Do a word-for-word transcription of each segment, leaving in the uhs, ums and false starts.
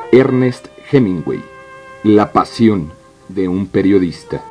Ernest Hemingway, la pasión de un periodista.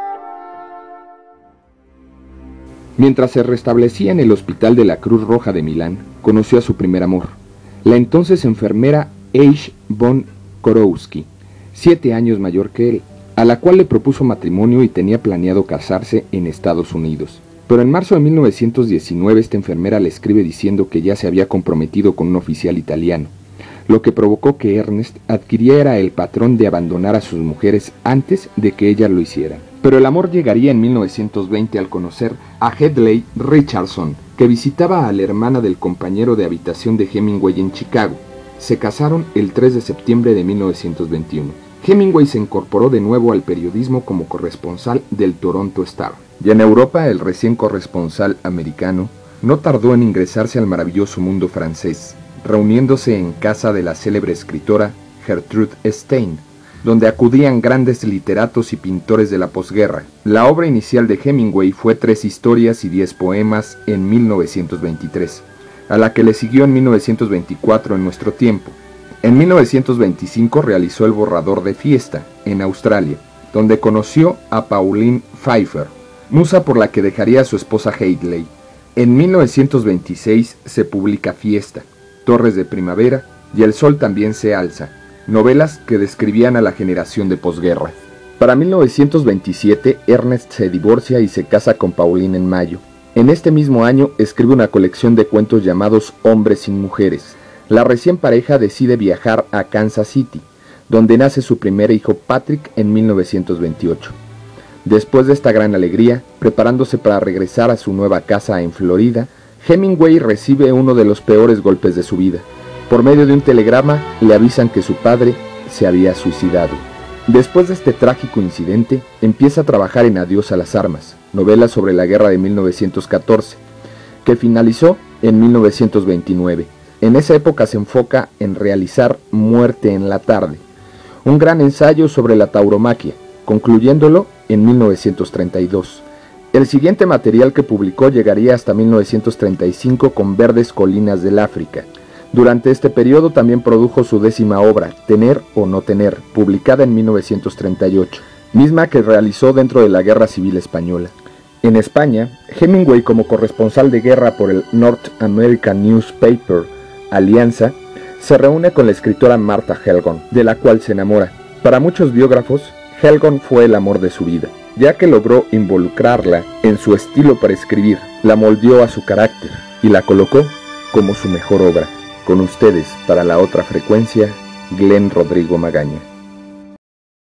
Mientras se restablecía en el hospital de la Cruz Roja de Milán, conoció a su primer amor, la entonces enfermera Eich von Korowski, siete años mayor que él, a la cual le propuso matrimonio y tenía planeado casarse en Estados Unidos. Pero en marzo de mil novecientos diecinueve esta enfermera le escribe diciendo que ya se había comprometido con un oficial italiano, lo que provocó que Ernest adquiriera el patrón de abandonar a sus mujeres antes de que ellas lo hicieran. Pero el amor llegaría en mil novecientos veinte al conocer a Hedley Richardson, que visitaba a la hermana del compañero de habitación de Hemingway en Chicago. Se casaron el tres de septiembre de mil novecientos veintiuno. Hemingway se incorporó de nuevo al periodismo como corresponsal del Toronto Star. Y en Europa, el recién corresponsal americano no tardó en ingresarse al maravilloso mundo francés, reuniéndose en casa de la célebre escritora Gertrude Stein, donde acudían grandes literatos y pintores de la posguerra. La obra inicial de Hemingway fue Tres historias y diez poemas en mil novecientos veintitrés, a la que le siguió en mil novecientos veinticuatro En nuestro tiempo. En mil novecientos veinticinco realizó el borrador de Fiesta, en Australia, donde conoció a Pauline Pfeiffer, musa por la que dejaría a su esposa Hedley. En mil novecientos veintiséis se publica Fiesta, Torres de Primavera y El sol también se alza, novelas que describían a la generación de posguerra. Para mil novecientos veintisiete, Ernest se divorcia y se casa con Pauline en mayo. En este mismo año escribe una colección de cuentos llamados Hombres sin mujeres. La recién pareja decide viajar a Kansas City, donde nace su primer hijo Patrick en mil novecientos veintiocho. Después de esta gran alegría, preparándose para regresar a su nueva casa en Florida, Hemingway recibe uno de los peores golpes de su vida. Por medio de un telegrama le avisan que su padre se había suicidado. Después de este trágico incidente, empieza a trabajar en Adiós a las armas, novela sobre la guerra de mil novecientos catorce, que finalizó en mil novecientos veintinueve. En esa época se enfoca en realizar Muerte en la tarde, un gran ensayo sobre la tauromaquia, concluyéndolo en mil novecientos treinta y dos. El siguiente material que publicó llegaría hasta mil novecientos treinta y cinco con Verdes colinas del África. Durante este periodo también produjo su décima obra, Tener o no tener, publicada en mil novecientos treinta y ocho, misma que realizó dentro de la Guerra Civil Española. En España, Hemingway, como corresponsal de guerra por el North American Newspaper Alianza, se reúne con la escritora Martha Helgon, de la cual se enamora. Para muchos biógrafos, Helgon fue el amor de su vida, ya que logró involucrarla en su estilo para escribir, la moldeó a su carácter y la colocó como su mejor obra. Con ustedes, para la otra frecuencia, Glenn Rodrigo Magaña.